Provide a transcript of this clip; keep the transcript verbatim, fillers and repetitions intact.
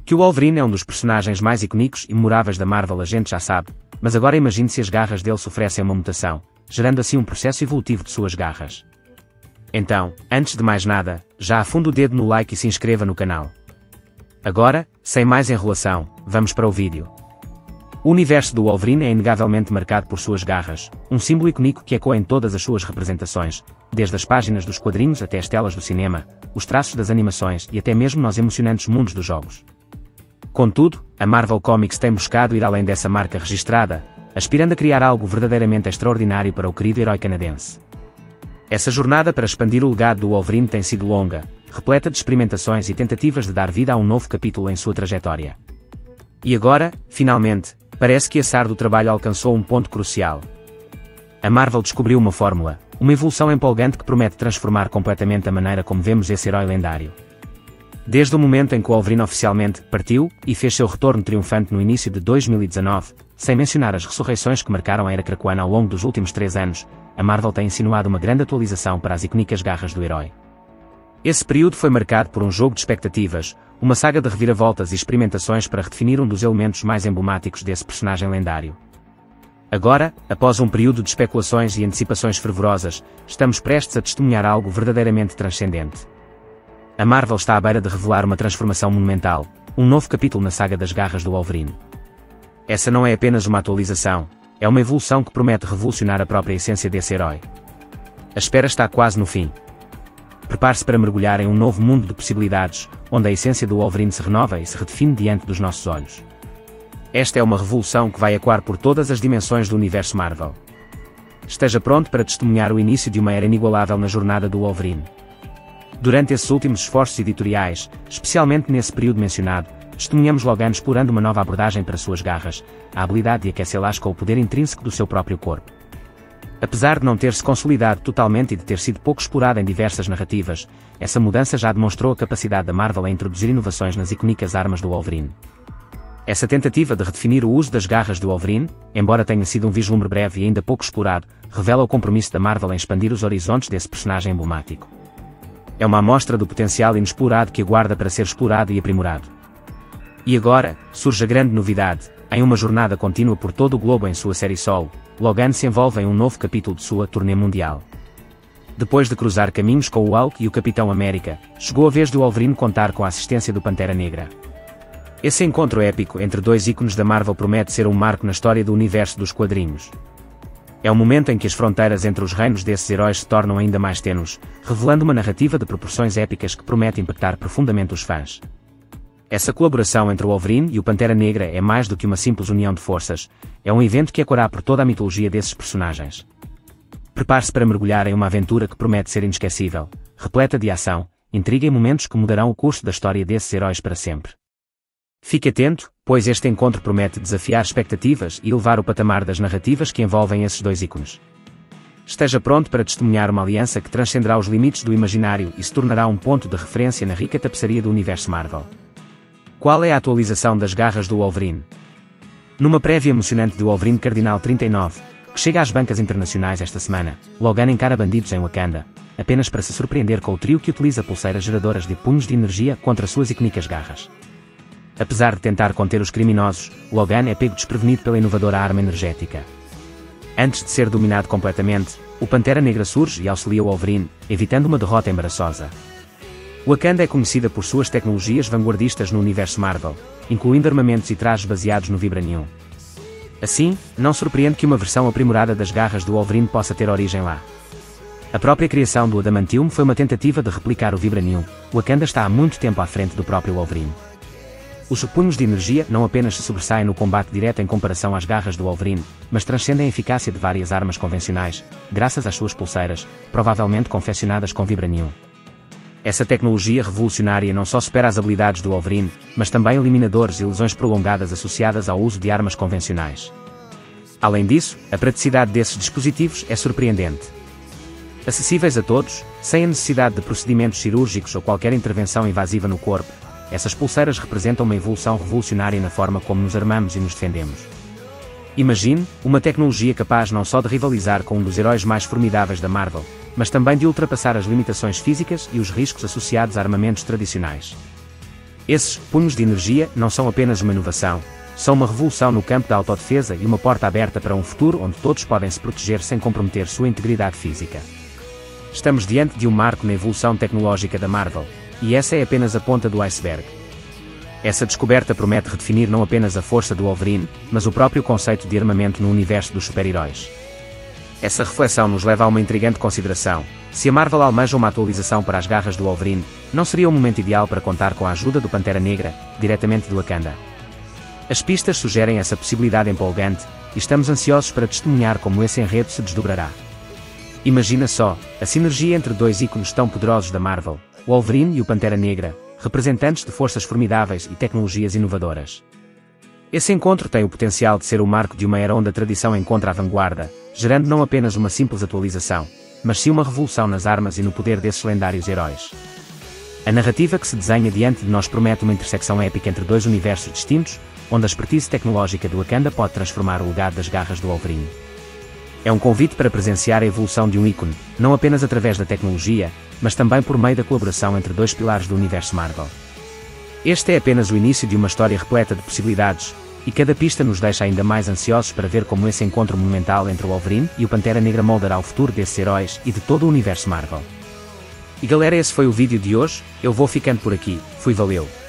Que o Wolverine é um dos personagens mais icónicos e memoráveis da Marvel a gente já sabe, mas agora imagine se as garras dele sofressem uma mutação, gerando assim um processo evolutivo de suas garras. Então, antes de mais nada, já afunda o dedo no like e se inscreva no canal. Agora, sem mais enrolação, vamos para o vídeo. O universo do Wolverine é inegavelmente marcado por suas garras, um símbolo icónico que ecoa em todas as suas representações, desde as páginas dos quadrinhos até as telas do cinema, os traços das animações e até mesmo nos emocionantes mundos dos jogos. Contudo, a Marvel Comics tem buscado ir além dessa marca registrada, aspirando a criar algo verdadeiramente extraordinário para o querido herói canadense. Essa jornada para expandir o legado do Wolverine tem sido longa, repleta de experimentações e tentativas de dar vida a um novo capítulo em sua trajetória. E agora, finalmente, parece que esse árduo trabalho alcançou um ponto crucial. A Marvel descobriu uma fórmula, uma evolução empolgante que promete transformar completamente a maneira como vemos esse herói lendário. Desde o momento em que o Wolverine oficialmente partiu e fez seu retorno triunfante no início de dois mil e dezanove, sem mencionar as ressurreições que marcaram a era krakoana ao longo dos últimos três anos, a Marvel tem insinuado uma grande atualização para as icónicas garras do herói. Esse período foi marcado por um jogo de expectativas, uma saga de reviravoltas e experimentações para redefinir um dos elementos mais emblemáticos desse personagem lendário. Agora, após um período de especulações e antecipações fervorosas, estamos prestes a testemunhar algo verdadeiramente transcendente. A Marvel está à beira de revelar uma transformação monumental, um novo capítulo na saga das garras do Wolverine. Essa não é apenas uma atualização, é uma evolução que promete revolucionar a própria essência desse herói. A espera está quase no fim. Prepare-se para mergulhar em um novo mundo de possibilidades, onde a essência do Wolverine se renova e se redefine diante dos nossos olhos. Esta é uma revolução que vai ecoar por todas as dimensões do universo Marvel. Esteja pronto para testemunhar o início de uma era inigualável na jornada do Wolverine. Durante esses últimos esforços editoriais, especialmente nesse período mencionado, testemunhamos Logan explorando uma nova abordagem para suas garras, a habilidade de aquecê-las com o poder intrínseco do seu próprio corpo. Apesar de não ter se consolidado totalmente e de ter sido pouco explorada em diversas narrativas, essa mudança já demonstrou a capacidade da Marvel em introduzir inovações nas icónicas armas do Wolverine. Essa tentativa de redefinir o uso das garras do Wolverine, embora tenha sido um vislumbre breve e ainda pouco explorado, revela o compromisso da Marvel em expandir os horizontes desse personagem emblemático. É uma amostra do potencial inexplorado que aguarda para ser explorado e aprimorado. E agora, surge a grande novidade, em uma jornada contínua por todo o globo em sua série solo, Logan se envolve em um novo capítulo de sua turnê mundial. Depois de cruzar caminhos com o Hulk e o Capitão América, chegou a vez do Wolverine contar com a assistência do Pantera Negra. Esse encontro épico entre dois ícones da Marvel promete ser um marco na história do universo dos quadrinhos. É o momento em que as fronteiras entre os reinos desses heróis se tornam ainda mais tênues, revelando uma narrativa de proporções épicas que promete impactar profundamente os fãs. Essa colaboração entre o Wolverine e o Pantera Negra é mais do que uma simples união de forças, é um evento que ecoará por toda a mitologia desses personagens. Prepare-se para mergulhar em uma aventura que promete ser inesquecível, repleta de ação, intriga e momentos que mudarão o curso da história desses heróis para sempre. Fique atento, pois este encontro promete desafiar expectativas e elevar o patamar das narrativas que envolvem esses dois ícones. Esteja pronto para testemunhar uma aliança que transcenderá os limites do imaginário e se tornará um ponto de referência na rica tapeçaria do universo Marvel. Qual é a atualização das garras do Wolverine? Numa prévia emocionante do Wolverine Cardinal trinta e nove, que chega às bancas internacionais esta semana, Logan encara bandidos em Wakanda, apenas para se surpreender com o trio que utiliza pulseiras geradoras de punhos de energia contra suas icónicas garras. Apesar de tentar conter os criminosos, Logan é pego desprevenido pela inovadora arma energética. Antes de ser dominado completamente, o Pantera Negra surge e auxilia o Wolverine, evitando uma derrota embaraçosa. Wakanda é conhecida por suas tecnologias vanguardistas no universo Marvel, incluindo armamentos e trajes baseados no Vibranium. Assim, não surpreende que uma versão aprimorada das garras do Wolverine possa ter origem lá. A própria criação do Adamantium foi uma tentativa de replicar o Vibranium. Wakanda está há muito tempo à frente do próprio Wolverine. Os punhos de energia não apenas se sobressaem no combate direto em comparação às garras do Wolverine, mas transcendem a eficácia de várias armas convencionais, graças às suas pulseiras, provavelmente confeccionadas com Vibranium. Essa tecnologia revolucionária não só supera as habilidades do Wolverine, mas também eliminadores e lesões prolongadas associadas ao uso de armas convencionais. Além disso, a praticidade desses dispositivos é surpreendente. Acessíveis a todos, sem a necessidade de procedimentos cirúrgicos ou qualquer intervenção invasiva no corpo, essas pulseiras representam uma evolução revolucionária na forma como nos armamos e nos defendemos. Imagine, uma tecnologia capaz não só de rivalizar com um dos heróis mais formidáveis da Marvel, mas também de ultrapassar as limitações físicas e os riscos associados a armamentos tradicionais. Esses punhos de energia não são apenas uma inovação, são uma revolução no campo da autodefesa e uma porta aberta para um futuro onde todos podem se proteger sem comprometer sua integridade física. Estamos diante de um marco na evolução tecnológica da Marvel, e essa é apenas a ponta do iceberg. Essa descoberta promete redefinir não apenas a força do Wolverine, mas o próprio conceito de armamento no universo dos super-heróis. Essa reflexão nos leva a uma intrigante consideração: se a Marvel almeja uma atualização para as garras do Wolverine, não seria o momento ideal para contar com a ajuda do Pantera Negra, diretamente de Wakanda? As pistas sugerem essa possibilidade empolgante, e estamos ansiosos para testemunhar como esse enredo se desdobrará. Imagina só, a sinergia entre dois ícones tão poderosos da Marvel, o Wolverine e o Pantera Negra, representantes de forças formidáveis e tecnologias inovadoras. Esse encontro tem o potencial de ser o marco de uma era onde a tradição encontra a vanguarda, gerando não apenas uma simples atualização, mas sim uma revolução nas armas e no poder desses lendários heróis. A narrativa que se desenha diante de nós promete uma intersecção épica entre dois universos distintos, onde a expertise tecnológica do Wakanda pode transformar o legado das garras do Wolverine. É um convite para presenciar a evolução de um ícone, não apenas através da tecnologia, mas também por meio da colaboração entre dois pilares do universo Marvel. Este é apenas o início de uma história repleta de possibilidades, e cada pista nos deixa ainda mais ansiosos para ver como esse encontro monumental entre o Wolverine e o Pantera Negra moldará o futuro desses heróis e de todo o universo Marvel. E galera, esse foi o vídeo de hoje, eu vou ficando por aqui, fui, valeu!